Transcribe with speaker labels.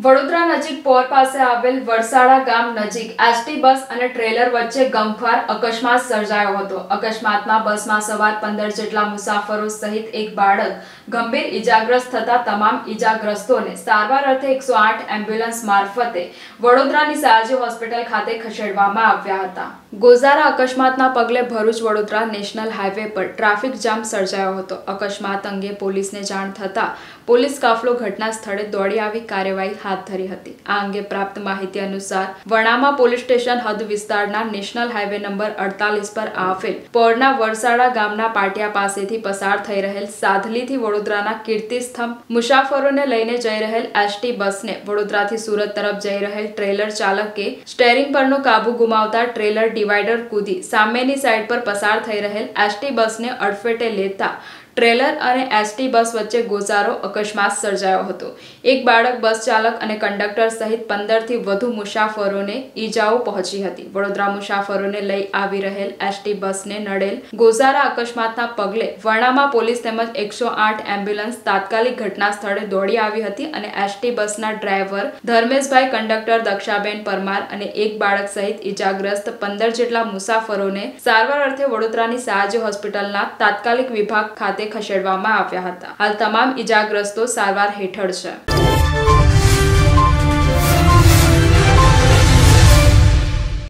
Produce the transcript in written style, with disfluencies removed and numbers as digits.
Speaker 1: વડોદરા નજીક પોર પાસે આવેલ વરસાડા ગામ નજીક એસટી બસ અને ટ્રેલર વચ્ચે ગમખ્વાર અકસ્માત સર્જાયો હતો। અકસ્માતમાં બસમાં સવાર 15 જેટલા મુસાફરો સહિત એક બાળક ગંભીર ઈજાગ્રસ્ત થતા તમામ ઈજાગ્રસ્તોને સારવાર અર્થે 108 એમ્બ્યુલન્સ મારફતે વડોદરાની સયાજી હોસ્પિટલ ખાતે ખસેડવામાં આવ્યા હતા। ગોઝારા અકસ્માતના પગલે ભરૂચ વડોદરા નેશનલ હાઈવે પર ટ્રાફિક જામ સર્જાયો હતો। અકસ્માત અંગે પોલીસને જાણ થતા પોલીસ કાફલો ઘટના સ્થળે દોડી આવી કાર્યવાહી હાથ ધરી હતી। આ અંગે પ્રાપ્ત માહિતી અનુસાર વણામા પોલીસ સ્ટેશન હદ વિસ્તારના નેશનલ હાઈવે નંબર 48 પર આવેલ પોરના વરસાડા ગામના પાટિયા પાસેથી પસાર થઈ રહેલ સાધલીથી વડોદરાના કીર્તિસ્તંભ મુસાફરોને લઈને જઈ રહેલ એસટી બસને વડોદરાથી સુરત તરફ જઈ રહેલ ટ્રેલર ચાલકે સ્ટેરિંગ પરનો કાબુ ગુમાવતા ટ્રેલર ડિવાઈડર કૂદી સામેની સાઈડ પર પસાર થઈ રહેલ એસટી બસને અડફેટે લેતા ટ્રેલર અને એસટી બસ વચ્ચે ગોઝારો અકસ્માત સર્જાયો હતો। એક બાળક, બસ ચાલક અને કંડક્ટર સહિત 15 થી વધુ મુસાફરોને ઈજાઓ પહોંચી હતી। વડોદરા મુસાફરોને લઈ આવી રહેલ એસટી બસને નડેલ ગોઝારા અકસ્માતના પગલે વણામા પોલીસ તેમજ 108 એમ્બ્યુલન્સ તાત્કાલિક ઘટના સ્થળે દોડી આવી હતી અને એસટી બસના ડ્રાઈવર ધર્મેશભાઈ, કંડક્ટર દક્ષાબેન પરમાર અને એક બાળક સહિત ઈજાગ્રસ્ત 15 જેટલા મુસાફરોને સારવાર અર્થે વડોદરાની સયાજી હોસ્પિટલના તાત્કાલિક વિભાગ ખાતે ખસેડવામાં આવ્યા હતા। હાલ તમામ ઈજાગ્રસ્તો સારવાર હેઠળ છે।